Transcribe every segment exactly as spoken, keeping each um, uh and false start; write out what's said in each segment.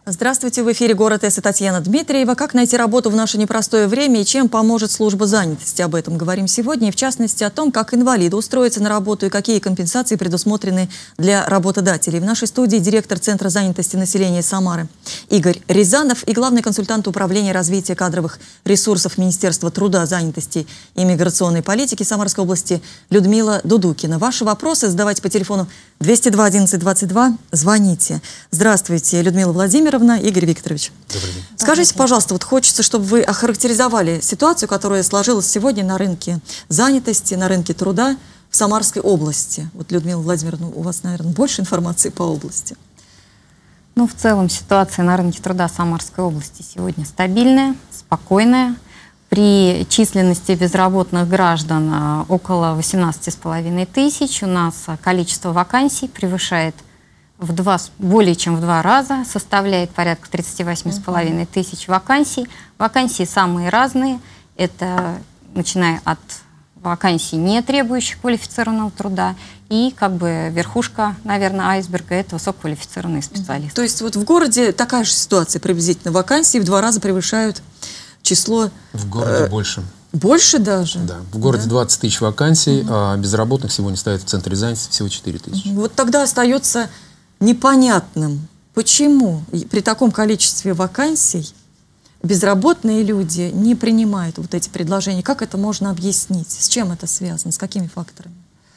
Здравствуйте, в эфире «Город С» и Татьяна Дмитриева. Как найти работу в наше непростое время и чем поможет служба занятости? Об этом говорим сегодня, и в частности о том, как инвалиду устроиться на работу и какие компенсации предусмотрены для работодателей. В нашей студии директор Центра занятости населения Самары Игорь Рязанов и главный консультант Управления развития кадровых ресурсов Министерства труда, занятости и миграционной политики Самарской области Людмила Дудукина. Ваши вопросы задавайте по телефону двести два одиннадцать двадцать два. Звоните. Здравствуйте, Людмила Владимировна. Игорь Викторович, добрый день. Скажите, пожалуйста, вот хочется, чтобы вы охарактеризовали ситуацию, которая сложилась сегодня на рынке занятости, на рынке труда в Самарской области. Вот, Людмила Владимировна, у вас, наверное, больше информации по области. Ну, в целом ситуация на рынке труда Самарской области сегодня стабильная, спокойная. При численности безработных граждан около восемнадцати с половиной тысяч у нас количество вакансий превышает в два, более чем в два раза, составляет порядка тридцати восьми с половиной тысяч вакансий. Вакансии самые разные. Это начиная от вакансий, не требующих квалифицированного труда, и как бы верхушка, наверное, айсберга — это высококвалифицированные специалисты. То есть вот в городе такая же ситуация приблизительно. Вакансии в два раза превышают число... В городе э, больше. Больше даже? Да. В городе да? двадцать тысяч вакансий, угу. а безработных сегодня стоит в центре занятости всего четыре тысячи. Вот тогда остается непонятным, почему при таком количестве вакансий безработные люди не принимают вот эти предложения. Как это можно объяснить? С чем это связано? С какими факторами?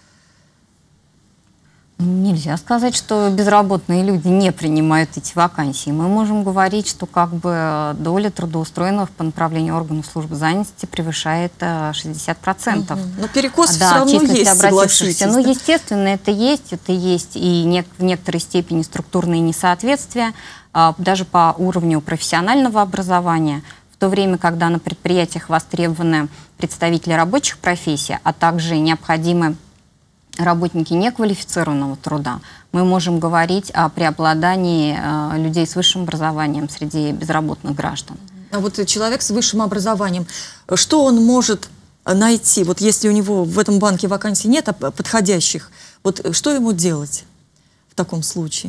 Нельзя сказать, что безработные люди не принимают эти вакансии. Мы можем говорить, что как бы доля трудоустроенных по направлению органов службы занятости превышает шестьдесят процентов. Угу. Но перекос да, все равно есть, согласитесь. Ну, да? Естественно, это есть. Это есть и не, в некоторой степени структурные несоответствия, а, даже по уровню профессионального образования. В то время, когда на предприятиях востребованы представители рабочих профессий, а также необходимы работники неквалифицированного труда, мы можем говорить о преобладании э, людей с высшим образованием среди безработных граждан. А вот человек с высшим образованием, что он может найти, вот если у него в этом банке вакансий нет подходящих, вот что ему делать в таком случае?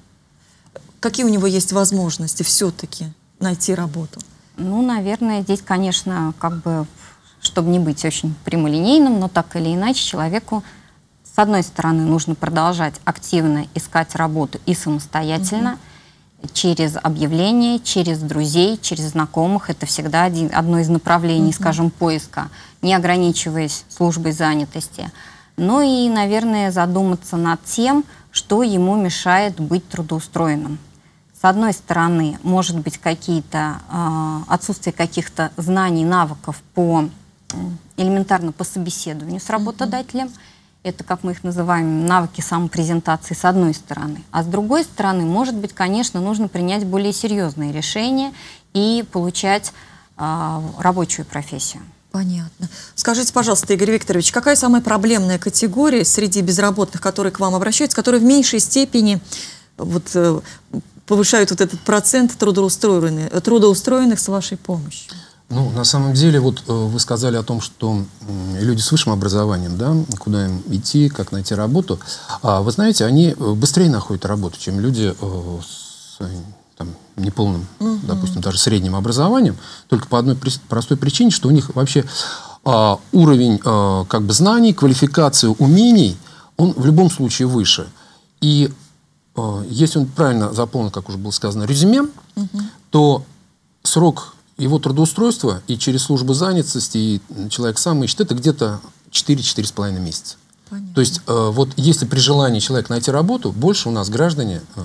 Какие у него есть возможности все-таки найти работу? Ну, наверное, здесь, конечно, как бы, чтобы не быть очень прямолинейным, но так или иначе человеку, с одной стороны, нужно продолжать активно искать работу и самостоятельно, uh-huh. через объявления, через друзей, через знакомых. Это всегда один, одно из направлений, uh-huh. скажем, поиска, не ограничиваясь службой занятости. Ну и, наверное, задуматься над тем, что ему мешает быть трудоустроенным. С одной стороны, может быть, какие-то, э, отсутствие каких-то знаний, навыков по, элементарно по собеседованию с работодателем. Uh-huh. Это, как мы их называем, навыки самопрезентации с одной стороны. А с другой стороны, может быть, конечно, нужно принять более серьезные решения и получать э, рабочую профессию. Понятно. Скажите, пожалуйста, Игорь Викторович, какая самая проблемная категория среди безработных, которые к вам обращаются, которые в меньшей степени вот, э, повышают вот этот процент трудоустроенных, трудоустроенных с вашей помощью? Ну, на самом деле, вот э, вы сказали о том, что э, люди с высшим образованием, да, куда им идти, как найти работу. А вы знаете, они быстрее находят работу, чем люди э, с там, неполным, uh-huh. допустим, даже средним образованием, только по одной при простой причине, что у них вообще э, уровень э, как бы знаний, квалификации, умений, он в любом случае выше. И э, если он правильно заполнил, как уже было сказано, резюме, uh-huh. то срок его трудоустройство и через службу занятости, и человек сам ищет, это где-то четыре-четыре с половиной месяца. Понятно. То есть, э, вот если при желании человека найти работу, больше у нас граждане э,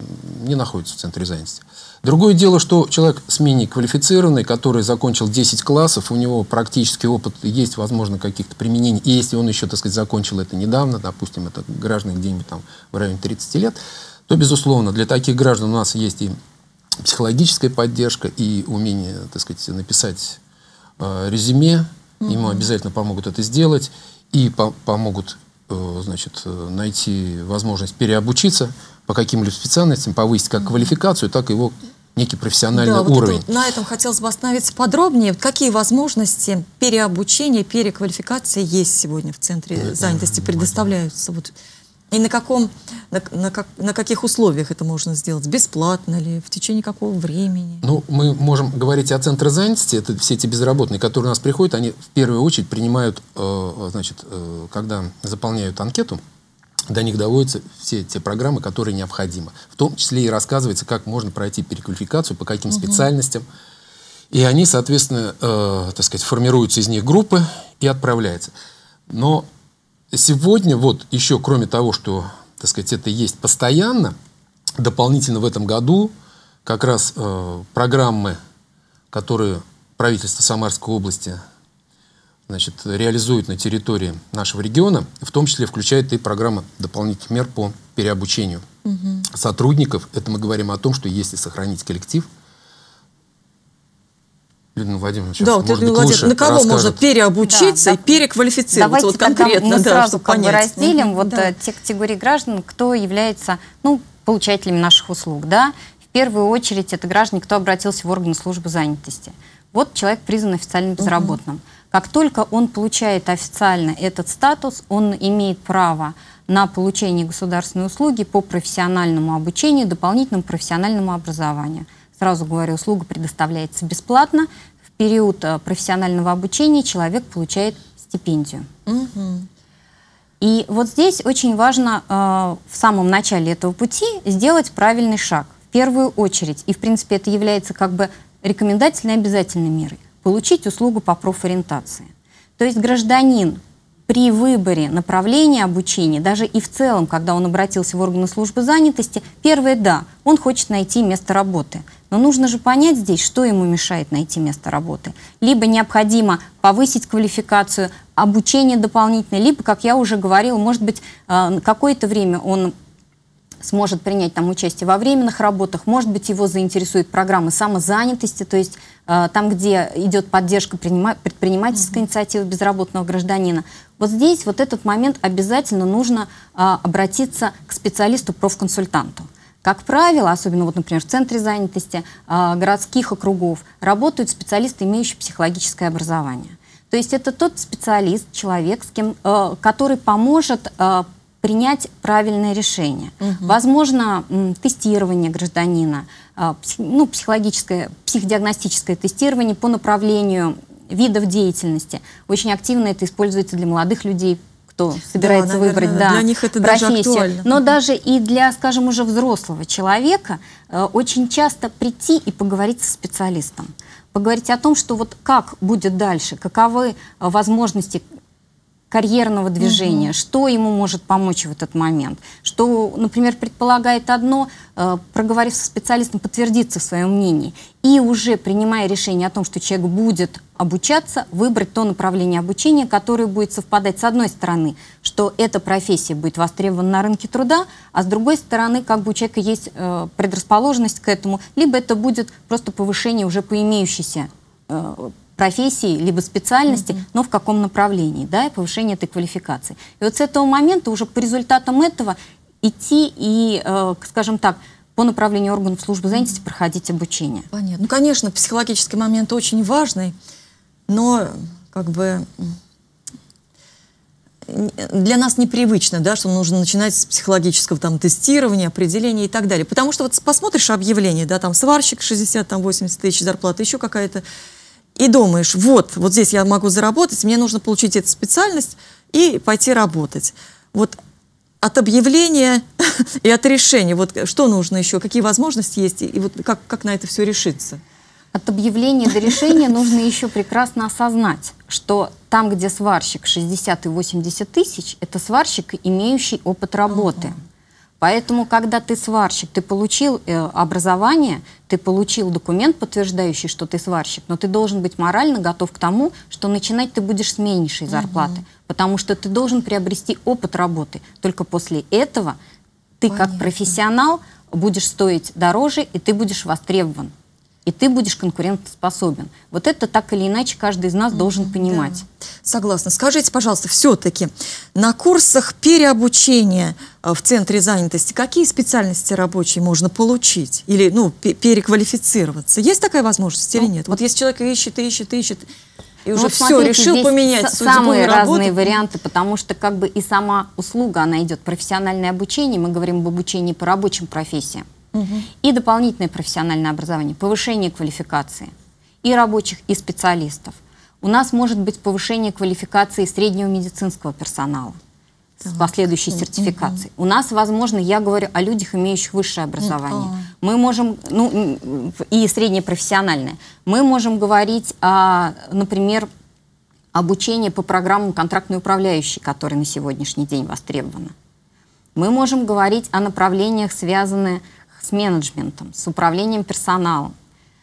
не находятся в центре занятости. Другое дело, что человек с менее квалифицированный, который закончил десять классов, у него практический опыт, есть, возможно, каких-то применений, и если он еще, так сказать, закончил это недавно, допустим, это граждане где-нибудь там в районе тридцати лет, то, безусловно, для таких граждан у нас есть и психологическая поддержка, и умение, так сказать, написать э, резюме. Mm-hmm. Ему обязательно помогут это сделать, и по помогут э, значит, найти возможность переобучиться по каким-либо специальностям, повысить как mm-hmm. квалификацию, так и его некий профессиональный да, уровень. Вот это, на этом хотелось бы остановиться подробнее. Какие возможности переобучения, переквалификации есть сегодня в центре занятости, предоставляются вот И на каком, на, на, как, на каких условиях это можно сделать? Бесплатно ли? В течение какого времени? Ну, мы можем говорить о центре занятости. Это все эти безработные, которые у нас приходят, они в первую очередь принимают, э, значит, э, когда заполняют анкету, до них доводятся все те программы, которые необходимы. В том числе и рассказывается, как можно пройти переквалификацию, по каким угу. специальностям. И они, соответственно, э, так сказать, формируются из них группы и отправляются. Но сегодня, вот еще кроме того, что, так сказать, это есть постоянно, дополнительно в этом году как раз э, программы, которые правительство Самарской области, значит, реализует на территории нашего региона, в том числе включает и программа дополнительных мер по переобучению угу. сотрудников. Это мы говорим о том, что если сохранить коллектив, Людмила Владимировна, сейчас, да, вот, может быть, лучше на кого можно переобучиться да, и переквалифицироваться? Давайте вот конкретно, мы да, сразу как бы разделим угу, вот да. те категории граждан, кто является ну, получателями наших услуг. Да? В первую очередь это граждане, кто обратился в органы службы занятости. Вот человек признан официально безработным. Угу. Как только он получает официально этот статус, он имеет право на получение государственной услуги по профессиональному обучению, дополнительному профессиональному образованию. Сразу говорю, услуга предоставляется бесплатно. В период профессионального обучения человек получает стипендию. Угу. И вот здесь очень важно э, в самом начале этого пути сделать правильный шаг. В первую очередь, и в принципе это является как бы рекомендательной и обязательной мерой, получить услугу по профориентации. То есть гражданин при выборе направления обучения, даже и в целом, когда он обратился в органы службы занятости, первое, да, он хочет найти место работы. Но нужно же понять здесь, что ему мешает найти место работы. Либо необходимо повысить квалификацию, обучение дополнительное, либо, как я уже говорила, может быть, какое-то время он сможет принять там участие во временных работах, может быть, его заинтересует программа самозанятости, то есть э, там, где идет поддержка предпринимательской mm-hmm. инициативы безработного гражданина. Вот здесь вот этот момент обязательно нужно э, обратиться к специалисту-профконсультанту. Как правило, особенно, вот, например, в центре занятости э, городских округов, работают специалисты, имеющие психологическое образование. То есть это тот специалист, человек, с кем, э, который поможет э, принять правильное решение. Угу. Возможно, тестирование гражданина, ну, психологическое, психодиагностическое тестирование по направлению видов деятельности. Очень активно это используется для молодых людей, кто собирается да, наверное, выбрать да, для них это профессию. Даже актуально. Но даже и для, скажем, уже взрослого человека очень часто прийти и поговорить со специалистом. Поговорить о том, что вот как будет дальше, каковы возможности карьерного движения, угу. что ему может помочь в этот момент, что, например, предполагает одно, э, проговорив со специалистом, подтвердиться в своем мнении, и уже принимая решение о том, что человек будет обучаться, выбрать то направление обучения, которое будет совпадать с одной стороны, что эта профессия будет востребована на рынке труда, а с другой стороны, как бы у человека есть э, предрасположенность к этому, либо это будет просто повышение уже по имеющейся э, профессии, либо специальности, mm-hmm. но в каком направлении, да, и повышение этой квалификации. И вот с этого момента уже по результатам этого идти и, э, скажем так, по направлению органов службы занятости mm-hmm. проходить обучение. Понятно. Ну, конечно, психологический момент очень важный, но как бы для нас непривычно, да, что нужно начинать с психологического там, тестирования, определения и так далее. Потому что вот посмотришь объявление, да, там сварщик шестьдесят восемьдесят тысяч зарплаты, еще какая-то. И думаешь, вот, вот здесь я могу заработать, мне нужно получить эту специальность и пойти работать. Вот от объявления и от решения, вот что нужно еще, какие возможности есть, и вот как, как на это все решиться? От объявления до решения нужно еще прекрасно осознать, что там, где сварщик шестьдесят и восемьдесят тысяч, это сварщик, имеющий опыт работы. Uh-huh. Поэтому, когда ты сварщик, ты получил э, образование, ты получил документ, подтверждающий, что ты сварщик, но ты должен быть морально готов к тому, что начинать ты будешь с меньшей зарплаты, угу. потому что ты должен приобрести опыт работы. Только после этого ты, Понятно. Как профессионал, будешь стоить дороже, и ты будешь востребован. И ты будешь конкурентоспособен. Вот это так или иначе каждый из нас mm-hmm, должен понимать. Да. Согласна. Скажите, пожалуйста, все-таки на курсах переобучения в центре занятости какие специальности рабочие можно получить? Или ну, переквалифицироваться? Есть такая возможность ну, или нет? Вот если человек ищет, ищет, ищет, И уже вот, все, смотрите, решил поменять самые разные варианты, потому что как бы и сама услуга, она идет, профессиональное обучение, мы говорим об обучении по рабочим профессиям, угу. и дополнительное профессиональное образование, повышение квалификации и рабочих, и специалистов. У нас может быть повышение квалификации среднего медицинского персонала с последующей сертификацией. У нас, возможно, я говорю о людях, имеющих высшее образование. Мы можем, ну, и среднее профессиональное. Мы можем говорить, о, например, обучении по программам контрактной управляющей, которые на сегодняшний день востребованы. Мы можем говорить о направлениях, связанных с менеджментом, с управлением персоналом.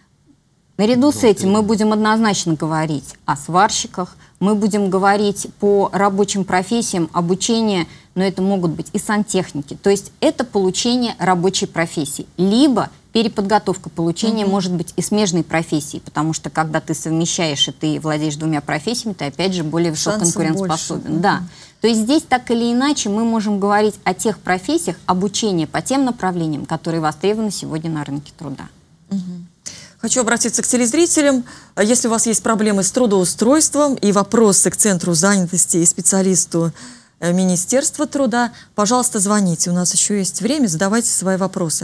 Наряду с этим мы будем однозначно говорить о сварщиках, мы будем говорить по рабочим профессиям, обучение, но это могут быть и сантехники. То есть это получение рабочей профессии. Либо переподготовка получения mm-hmm. может быть и смежной профессии, потому что когда ты совмещаешь и ты владеешь двумя профессиями, ты опять же более высококонкурентоспособен. Mm-hmm. Да. То есть здесь так или иначе мы можем говорить о тех профессиях, обучение по тем направлениям, которые востребованы сегодня на рынке труда. Mm-hmm. Хочу обратиться к телезрителям. Если у вас есть проблемы с трудоустройством и вопросы к Центру занятости и специалисту Министерства труда, пожалуйста, звоните. У нас еще есть время, задавайте свои вопросы.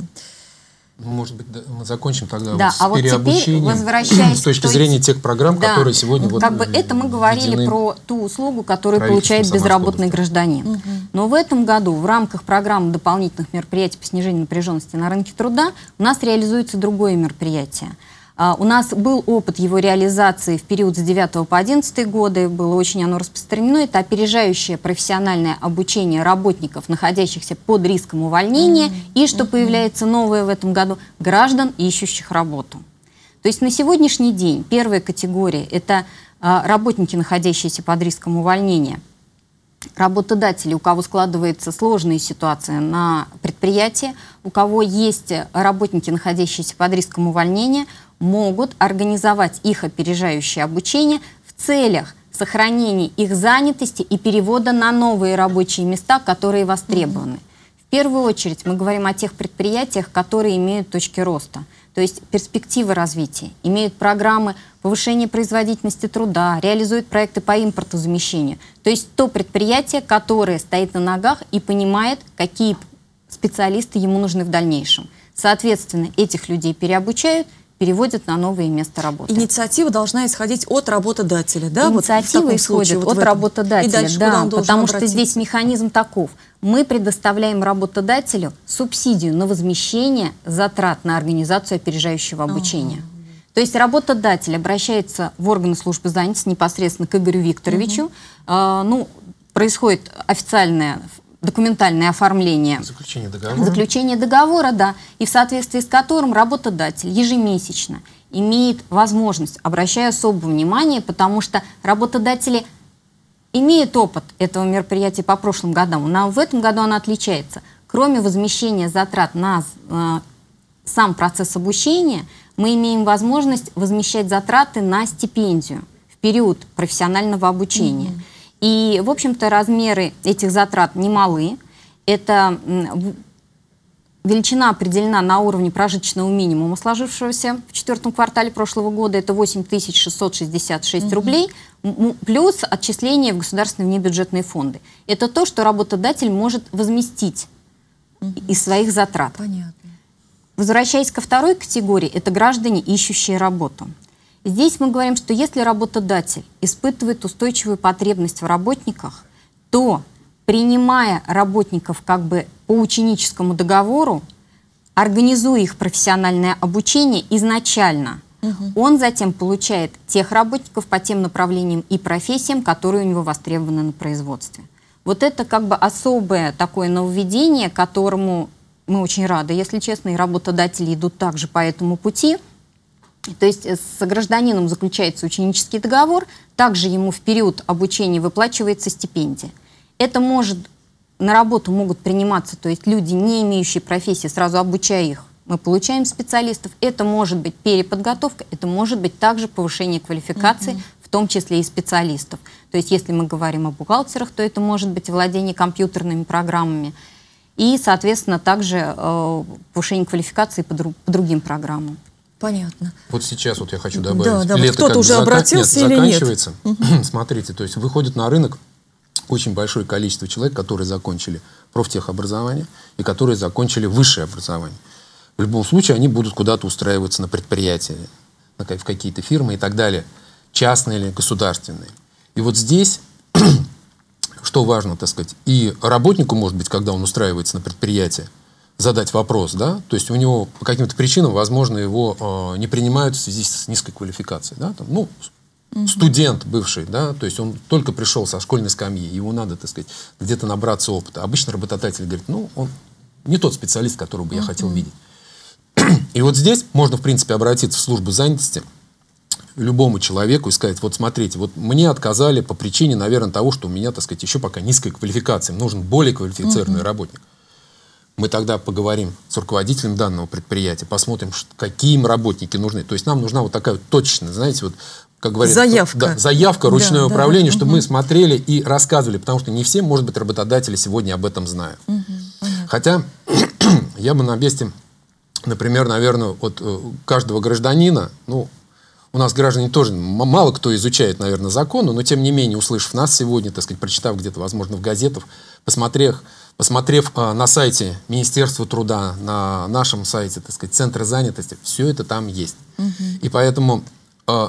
Может быть, да, мы закончим тогда да, вот с а вот переобучением, возвращаясь с точки той... зрения тех программ, да, которые сегодня вот как бы это мы говорили про ту услугу, которую получает безработный гражданин. Угу. Но в этом году в рамках программы дополнительных мероприятий по снижению напряженности на рынке труда у нас реализуется другое мероприятие. Uh, у нас был опыт его реализации в период с девятого по одиннадцатый годы, было очень оно распространено. Это опережающее профессиональное обучение работников, находящихся под риском увольнения, mm-hmm. и, что mm-hmm. появляется новое в этом году, граждан, ищущих работу. То есть на сегодняшний день первая категория – это uh, работники, находящиеся под риском увольнения. Работодатели, у кого складывается сложная ситуация на предприятии, у кого есть работники, находящиеся под риском увольнения, могут организовать их опережающее обучение в целях сохранения их занятости и перевода на новые рабочие места, которые востребованы. Mm-hmm. В первую очередь мы говорим о тех предприятиях, которые имеют точки роста, то есть перспективы развития, имеют программы повышения производительности труда, реализуют проекты по импортозамещению. То есть то предприятие, которое стоит на ногах и понимает, какие специалисты ему нужны в дальнейшем. Соответственно, этих людей переобучают, переводят на новое место работы. Инициатива должна исходить от работодателя, да? Инициатива вот исходит случае, вот от работодателя, дальше, да, потому что здесь механизм таков. Мы предоставляем работодателю субсидию на возмещение затрат на организацию опережающего обучения. А-а-а. То есть работодатель обращается в органы службы занятости непосредственно к Игорю Викторовичу. Угу. А, ну, происходит официальное документальное оформление заключение договора. заключение договора, да, и в соответствии с которым работодатель ежемесячно имеет возможность, обращая особое внимание, потому что работодатели имеют опыт этого мероприятия по прошлым годам, но в этом году оно отличается. Кроме возмещения затрат на э, сам процесс обучения, мы имеем возможность возмещать затраты на стипендию в период профессионального обучения. Mm-hmm. И, в общем-то, размеры этих затрат немалы. Это величина определена на уровне прожиточного минимума, сложившегося в четвертом квартале прошлого года. Это восемь тысяч шестьсот шестьдесят шесть угу. рублей, плюс отчисления в государственные внебюджетные фонды. Это то, что работодатель может возместить угу. из своих затрат. Понятно. Возвращаясь ко второй категории, это граждане, ищущие работу. Здесь мы говорим, что если работодатель испытывает устойчивую потребность в работниках, то, принимая работников как бы по ученическому договору, организуя их профессиональное обучение изначально, угу. он затем получает тех работников по тем направлениям и профессиям, которые у него востребованы на производстве. Вот это как бы особое такое нововведение, которому мы очень рады, если честно, и работодатели идут также по этому пути. То есть с гражданином заключается ученический договор, также ему в период обучения выплачивается стипендия. Это может, на работу могут приниматься, то есть люди, не имеющие профессии, сразу обучая их, мы получаем специалистов. Это может быть переподготовка, это может быть также повышение квалификации, mm-hmm. в том числе и специалистов. То есть если мы говорим о бухгалтерах, то это может быть владение компьютерными программами. И, соответственно, также э, повышение квалификации по, друг, по другим программам. Понятно. Вот сейчас вот я хочу добавить. Да, да, Лето кто-то как уже бы обратился нет, или нет? заканчивается. Смотрите, то есть выходит на рынок очень большое количество человек, которые закончили профтехобразование и которые закончили высшее образование. В любом случае они будут куда-то устраиваться на предприятия, в какие-то фирмы и так далее, частные или государственные. И вот здесь, что важно, так сказать, и работнику, может быть, когда он устраивается на предприятие, задать вопрос, да, то есть у него по каким-то причинам, возможно, его э, не принимают в связи с низкой квалификацией, да, там, ну, mm-hmm. студент бывший, да, то есть он только пришел со школьной скамьи, ему надо, так сказать, где-то набраться опыта. Обычно работодатель говорит, ну, он не тот специалист, которого бы я mm-hmm. хотел видеть. И вот здесь можно, в принципе, обратиться в службу занятости любому человеку и сказать, вот смотрите, вот мне отказали по причине, наверное, того, что у меня, так сказать, еще пока низкая квалификация, мне нужен более квалифицированный mm-hmm. работник. Мы тогда поговорим с руководителем данного предприятия, посмотрим, какие им работники нужны. То есть нам нужна вот такая вот точечная, знаете, вот, как говорится, заявка, да, заявка, ручное да, управление, да, чтобы угу. мы смотрели и рассказывали, потому что не все, может быть, работодатели сегодня об этом знают. Угу, хотя я бы на месте, например, наверное, от каждого гражданина, ну, у нас граждане тоже мало кто изучает, наверное, законы, но тем не менее, услышав нас сегодня, так сказать, прочитав где-то, возможно, в газетах, посмотрев, посмотрев а, на сайте Министерства труда, на нашем сайте, так сказать, Центра занятости, все это там есть. Угу. И поэтому а,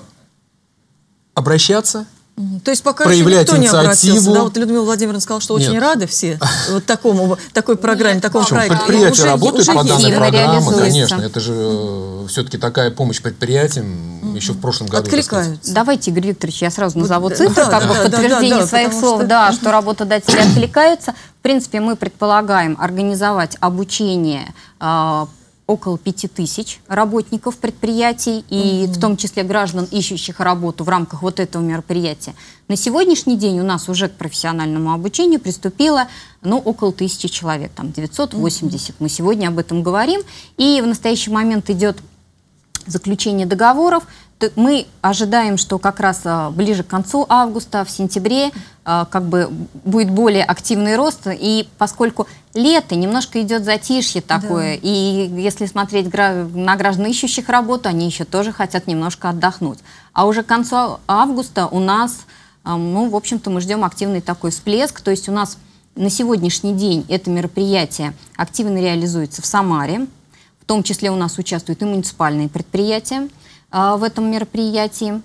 обращаться, угу. То есть пока проявлять еще никто инициативу. Не обратился, да? Вот Людмила Владимировна сказала, что очень Нет. рады все вот такому, такой программе, такому проекту. Предприятия работают по данной программе, конечно. Это же э, все-таки такая помощь предприятиям угу. еще в прошлом году. Откликаются. Давайте, Игорь Викторович, я сразу назову вот, цифры, да, как да, бы в да, подтверждение да, да, своих слов, что... да, что работодатели откликаются. В принципе, мы предполагаем организовать обучение э, около пяти тысяч работников предприятий, и mm-hmm. в том числе граждан, ищущих работу в рамках вот этого мероприятия. На сегодняшний день у нас уже к профессиональному обучению приступило ну, около тысячи человек, там девятьсот восемьдесят. Mm-hmm. Мы сегодня об этом говорим. И в настоящий момент идет заключение договоров. Мы ожидаем, что как раз а, ближе к концу августа, в сентябре, а, как бы будет более активный рост. И поскольку лето, немножко идет затишье такое, да. И если смотреть гра на граждан, ищущих работу, они еще тоже хотят немножко отдохнуть. А уже к концу августа у нас, а, ну, в общем-то, мы ждем активный такой всплеск. То есть у нас на сегодняшний день это мероприятие активно реализуется в Самаре. В том числе у нас участвуют и муниципальные предприятия в этом мероприятии.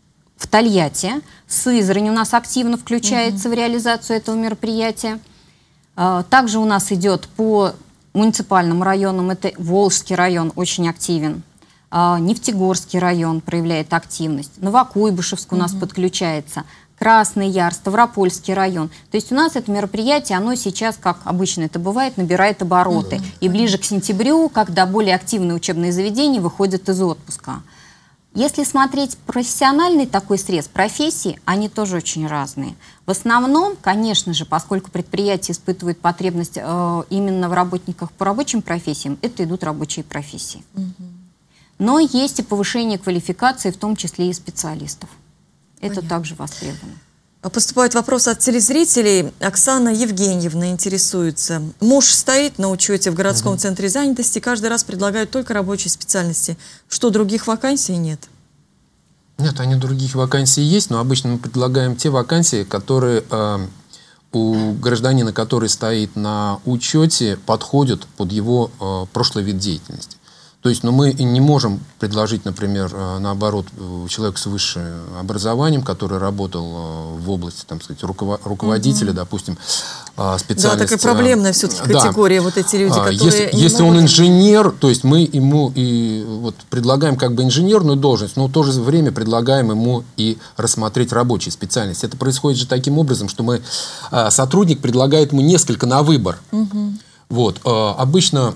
В Тольятти, Сызрань у нас активно включается [S2] Угу. [S1] В реализацию этого мероприятия. Также у нас идет по муниципальным районам, это Волжский район очень активен, Нефтегорский район проявляет активность, Новокуйбышевск у нас [S2] Угу. [S1] Подключается, Красный Яр, Ставропольский район. То есть у нас это мероприятие, оно сейчас, как обычно это бывает, набирает обороты. Mm-hmm. И ближе к сентябрю, когда более активные учебные заведения выходят из отпуска. Если смотреть профессиональный такой срез, профессии, они тоже очень разные. В основном, конечно же, поскольку предприятия испытывают потребность э, именно в работниках по рабочим профессиям, это идут рабочие профессии. Mm-hmm. Но есть и повышение квалификации, в том числе и специалистов. Это Понятно. Также востребовано. Поступает вопрос от телезрителей. Оксана Евгеньевна интересуется. Муж стоит на учете в городском угу. центре занятости, каждый раз предлагают только рабочие специальности. Что, других вакансий нет? Нет, они других вакансий есть, но обычно мы предлагаем те вакансии, которые э, у гражданина, который стоит на учете, подходят под его э, прошлый вид деятельности. То есть, ну, мы не можем предложить, например, наоборот, человеку с высшим образованием, который работал в области, там сказать, руковод руководителя, угу. допустим, специальность. Да, такая проблемная все-таки категория, да. Вот эти люди, которые Если, не если могут... он инженер, то есть мы ему и вот предлагаем как бы инженерную должность, но в то же время предлагаем ему и рассмотреть рабочие специальности. Это происходит же таким образом, что мы, сотрудник предлагает ему несколько на выбор. Угу. Вот, обычно...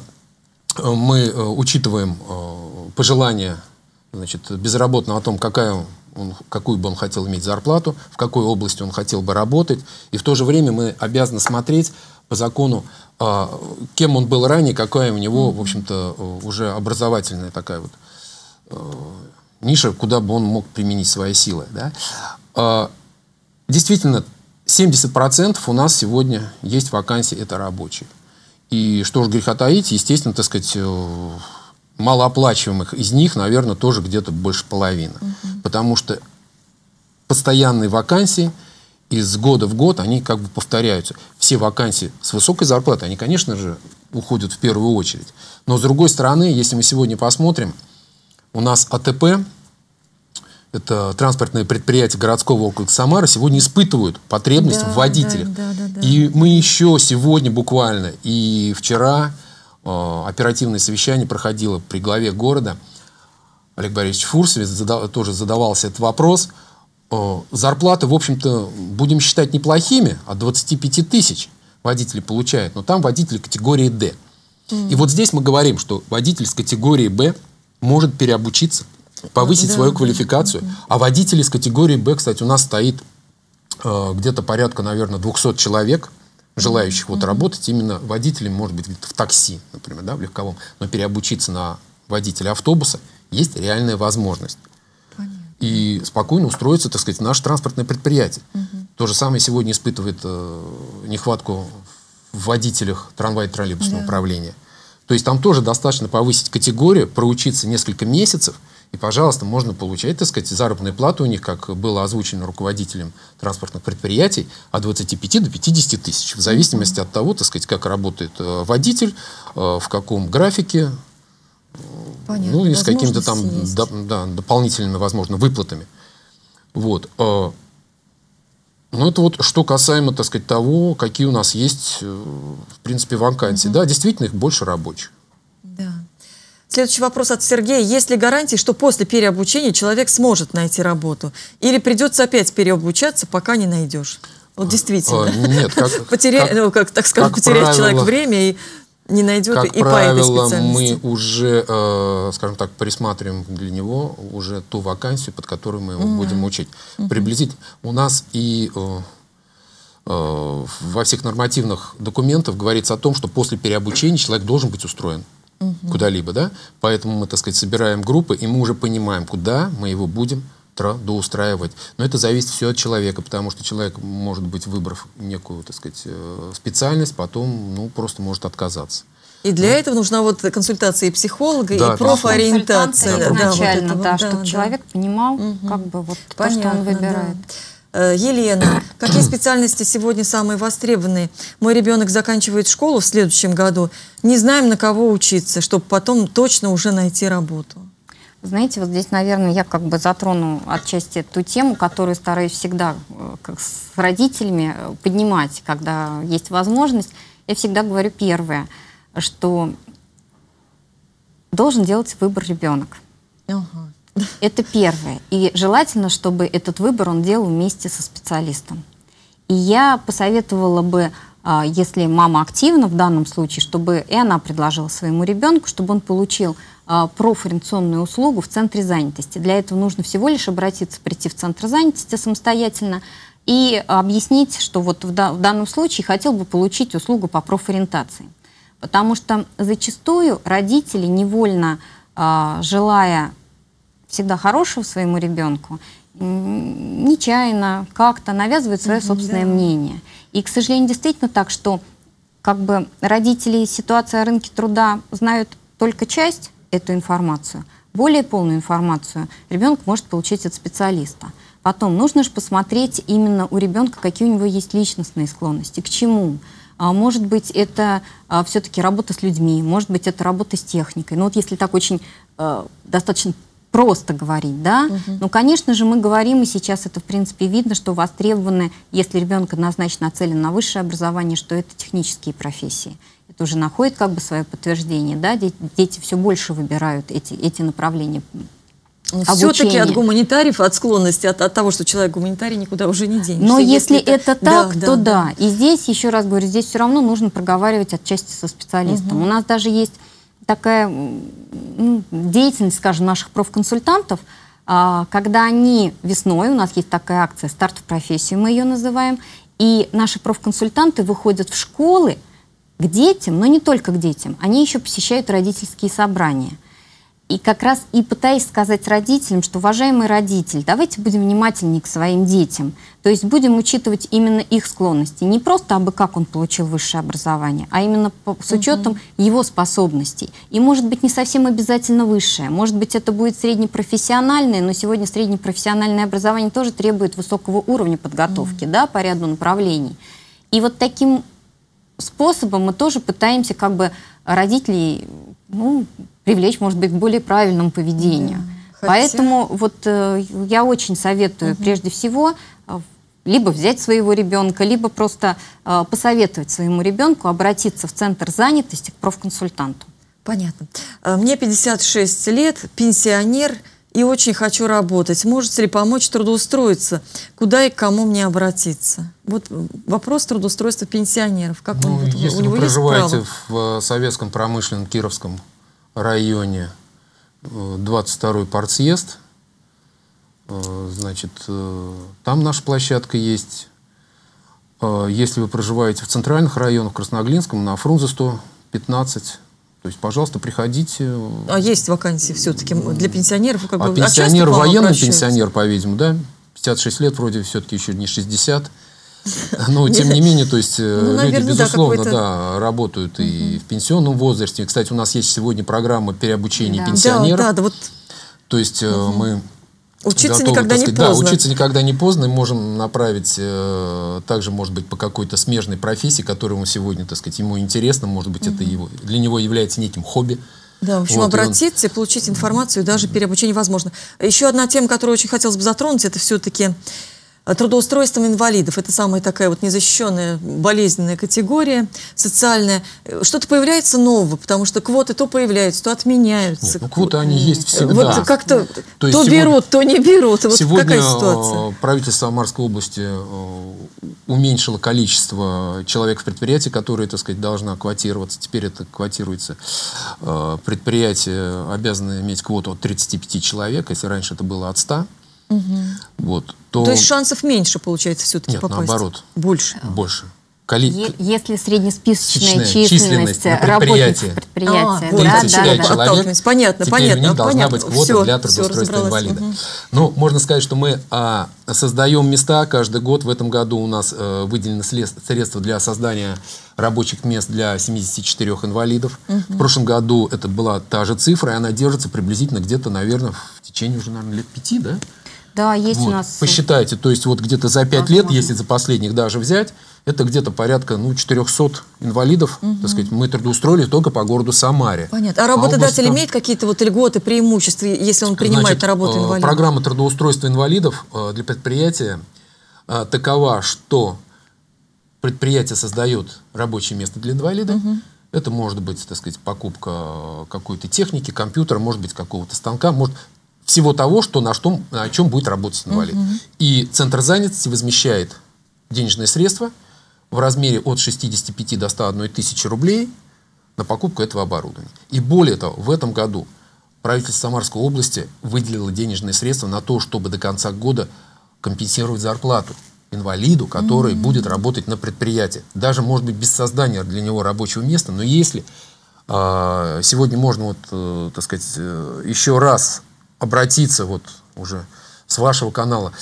Мы э, учитываем э, пожелания, значит, безработного о том, какая он, какую бы он хотел иметь зарплату, в какой области он хотел бы работать. И в то же время мы обязаны смотреть по закону, э, кем он был ранее, какая у него, в общем-то, э, уже образовательная такая вот э, ниша, куда бы он мог применить свои силы. Да? Э, действительно, семьдесят процентов у нас сегодня есть вакансии, это рабочие. И что ж греха таить, естественно, так сказать, малооплачиваемых из них, наверное, тоже где-то больше половины. Угу. Потому что постоянные вакансии из года в год, они как бы повторяются. Все вакансии с высокой зарплатой, они, конечно же, уходят в первую очередь. Но, с другой стороны, если мы сегодня посмотрим, у нас А Т П, это транспортные предприятия городского округа Самары, сегодня испытывают потребность да, в водителях. Да, да, да, да. И мы еще сегодня буквально, и вчера э, оперативное совещание проходило при главе города. Олег Борисович Фурсовец задав, тоже задавался этот вопрос. Э, зарплаты, в общем-то, будем считать неплохими, от двадцати пяти тысяч водители получают, но там водители категории Д. Mm. И вот здесь мы говорим, что водитель с категории Б может переобучиться, повысить да, свою квалификацию. Да, да. А водителей с категории Б, кстати, у нас стоит э, где-то порядка, наверное, двухсот человек, желающих mm-hmm. вот работать именно водителем, может быть, в такси, например, да, в легковом, но переобучиться на водителя автобуса есть реальная возможность. Понятно. И спокойно устроиться, так сказать, в наше транспортное предприятие. Mm-hmm. То же самое сегодня испытывает э, нехватку в водителях трамвай-троллейбусного yeah. управления. То есть там тоже достаточно повысить категорию, проучиться несколько месяцев, и, пожалуйста, можно получать, так сказать, заработную плату у них, как было озвучено руководителем транспортных предприятий, от двадцати пяти до пятидесяти тысяч, в зависимости от того, так сказать, как работает водитель, в каком графике, понятно, ну и с какими-то там до, да, дополнительными, возможно, выплатами. Вот. Ну, это вот что касаемо, так сказать, того, какие у нас есть, в принципе, вакансии. Угу. Да, действительно, их больше рабочих. Да. Следующий вопрос от Сергея. Есть ли гарантии, что после переобучения человек сможет найти работу? Или придется опять переобучаться, пока не найдешь? Вот действительно. А, нет, как, Потеря... как, ну, как, так скажем, как потеряет правило, человек время и не найдет как и правило, по этой специальности. Мы уже, э, скажем так, пересматриваем для него уже ту вакансию, под которую мы его mm-hmm. будем учить. Mm-hmm. Приблизительно. У нас и э, э, во всех нормативных документах говорится о том, что после переобучения человек должен быть устроен угу. куда-либо, да? Поэтому мы, так сказать, собираем группы, и мы уже понимаем, куда мы его будем трудоустраивать. Но это зависит все от человека, потому что человек, может быть, выбрав некую, так сказать, специальность, потом, ну, просто может отказаться. И для да. этого нужна вот консультация и психолога, да, и профориентация. Да, изначально, да, вот да, чтобы да, человек да. понимал, угу. как бы вот понятно, то, что он выбирает. Да. Елена, какие специальности сегодня самые востребованные? Мой ребенок заканчивает школу в следующем году. Не знаем, на кого учиться, чтобы потом точно уже найти работу. Знаете, вот здесь, наверное, я как бы затрону отчасти ту тему, которую стараюсь всегда как с родителями поднимать, когда есть возможность. Я всегда говорю первое, что должен делать выбор ребенок. Ага. Это первое. И желательно, чтобы этот выбор он делал вместе со специалистом. И я посоветовала бы, если мама активна в данном случае, чтобы и она предложила своему ребенку, чтобы он получил профориентационную услугу в центре занятости. Для этого нужно всего лишь обратиться, прийти в центр занятости самостоятельно и объяснить, что вот в данном случае хотел бы получить услугу по профориентации. Потому что зачастую родители, невольно желая всегда хорошего своему ребенку, нечаянно как-то навязывают свое собственное да. мнение. И, к сожалению, действительно так, что как бы родители ситуации о рынке труда знают только часть эту информацию. Более полную информацию ребенок может получить от специалиста. Потом нужно же посмотреть именно у ребенка, какие у него есть личностные склонности, к чему. А, может быть, это а, все-таки работа с людьми, может быть, это работа с техникой. Но вот если так очень а, достаточно просто говорить, да, угу. ну, конечно же, мы говорим, и сейчас это, в принципе, видно, что востребованы, если ребенок однозначно нацелен на высшее образование, что это технические профессии. Это уже находит как бы свое подтверждение, да, дети, дети все больше выбирают эти, эти направления. Все-таки от гуманитариев, от склонности, от, от того, что человек гуманитарий, никуда уже не денешься. Но если, если это, это так, да, то да. да. И здесь, еще раз говорю, здесь все равно нужно проговаривать отчасти со специалистом. Угу. У нас даже есть такая ну, деятельность, скажем, наших профконсультантов, а, когда они весной, у нас есть такая акция «Старт в профессию», мы ее называем, и наши профконсультанты выходят в школы к детям, но не только к детям, они еще посещают родительские собрания. И как раз и пытаюсь сказать родителям, что, уважаемый родитель, давайте будем внимательнее к своим детям. То есть будем учитывать именно их склонности. Не просто абы как он получил высшее образование, а именно по, с учетом угу. его способностей. И может быть не совсем обязательно высшее. Может быть это будет среднепрофессиональное, но сегодня среднепрофессиональное образование тоже требует высокого уровня подготовки, угу. да, по ряду направлений. И вот таким способом мы тоже пытаемся как бы родителей, ну, привлечь, может быть, к более правильному поведению. Да. Поэтому вот э, я очень советую, угу. прежде всего, э, либо взять своего ребенка, либо просто э, посоветовать своему ребенку обратиться в центр занятости к профконсультанту. Понятно. Мне пятьдесят шесть лет, пенсионер, и очень хочу работать. Можете ли помочь трудоустроиться? Куда и к кому мне обратиться? Вот вопрос трудоустройства пенсионеров. Как ну, он, вот, если у него вы проживаете есть в Советском промышленном Кировском районе, двадцать второй партсъезд, значит, там наша площадка есть. Если вы проживаете в центральных районах, в Красноглинском, на Фрунзе сто пятнадцать, то есть, пожалуйста, приходите. А есть вакансии все-таки для пенсионеров? Как а бы, пенсионер, а военный пенсионер, по-видимому, да? пятьдесят шесть лет, вроде все-таки еще не шестьдесят. Но, тем не менее, то есть, люди, безусловно, да, работают и в пенсионном возрасте. Кстати, у нас есть сегодня программа переобучения пенсионеров. Да, да, вот. То есть, мы... Учиться готовы, никогда сказать, не поздно. Да, учиться никогда не поздно. Можем направить э, также, может быть, по какой-то смежной профессии, которая ему сегодня, так сказать, ему интересно. Может быть, угу. это его, для него является неким хобби. Да, в общем, вот, обратиться, он... получить информацию, даже переобучение возможно. Еще одна тема, которую очень хотелось бы затронуть, это все-таки трудоустройство инвалидов. Это самая такая вот незащищенная, болезненная категория, социальная. Что-то появляется нового, потому что квоты то появляются, то отменяются. Нет, ну, квоты, они есть всегда. Вот как-то то, то сегодня, берут, то не берут. Вот сегодня какая ситуация? Правительство Самарской области уменьшило количество человек в предприятии, которые, так сказать, должна квотироваться. Теперь это квотируется. Предприятия обязаны иметь квоту от тридцати пяти человек, если раньше это было от ста. Угу. Вот, то... то есть шансов меньше, получается, все-таки Нет, попасть? наоборот. Больше? Больше. Коли... Если среднесписочная численность, численность работников предприятия, а, да, тридцать пять да, человек, да. Понятно, теперь понятно, у них должна понятно. быть квота все, для трудоустройства инвалида. Угу. Ну, можно сказать, что мы а, создаем места каждый год. В этом году у нас а, выделены средства для создания рабочих мест для семидесяти четырёх инвалидов. Угу. В прошлом году это была та же цифра, и она держится приблизительно где-то, наверное, в течение уже, наверное, лет пяти, да? Да, есть вот. у нас... Посчитайте, то есть вот где-то за пять лет, если за последних даже взять, это где-то порядка ну, четырёхсот инвалидов, угу. так сказать, мы трудоустроили только по городу Самаре. Понятно. А работодатель а область... имеет какие-то вот льготы, преимущества, если он принимает Значит, на работу инвалидов? Программа трудоустройства инвалидов для предприятия такова, что предприятие создает рабочее место для инвалида. Угу. Это может быть, так сказать, покупка какой-то техники, компьютера, может быть, какого-то станка, может всего того, что, на, что, на чем будет работать инвалид. Uh-huh. И Центр занятости возмещает денежные средства в размере от шестидесяти пяти до ста одной тысячи рублей на покупку этого оборудования. И более того, в этом году правительство Самарской области выделило денежные средства на то, чтобы до конца года компенсировать зарплату инвалиду, который uh-huh. будет работать на предприятии. Даже, может быть, без создания для него рабочего места, но если э, сегодня можно, вот, э, так сказать, э, еще раз обратиться вот уже с вашего канала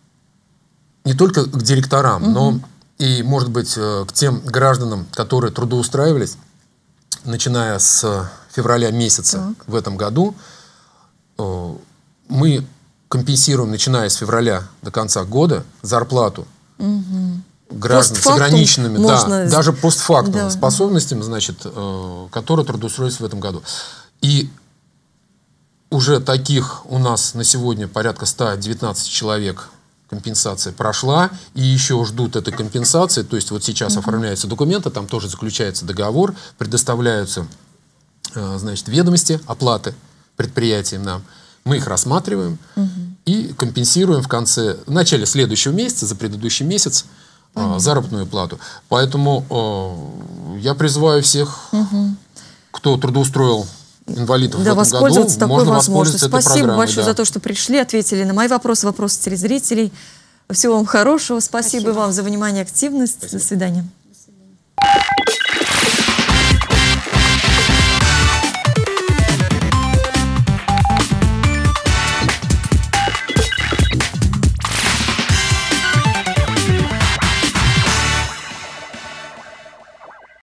не только к директорам, угу. но и, может быть, к тем гражданам, которые трудоустраивались, начиная с февраля месяца так. в этом году. Мы компенсируем, начиная с февраля до конца года, зарплату угу. граждан с ограниченными, да, даже постфактум да. способностями, значит, которые трудоустроились в этом году. И уже таких у нас на сегодня порядка ста девятнадцати человек компенсация прошла, и еще ждут этой компенсации. То есть вот сейчас mm-hmm. оформляются документы, там тоже заключается договор, предоставляются э, значит, ведомости оплаты предприятиям нам. Мы их рассматриваем mm-hmm. и компенсируем в конце, в начале следующего месяца, за предыдущий месяц, э, заработную плату. Поэтому э, я призываю всех, mm-hmm. кто трудоустроил инвалидов да, в этом воспользоваться году, такой можно возможностью. Спасибо большое да. за то, что пришли, ответили на мои вопросы, вопросы телезрителей. Всего вам хорошего. Спасибо, Спасибо. вам за внимание и активность. Спасибо. До свидания.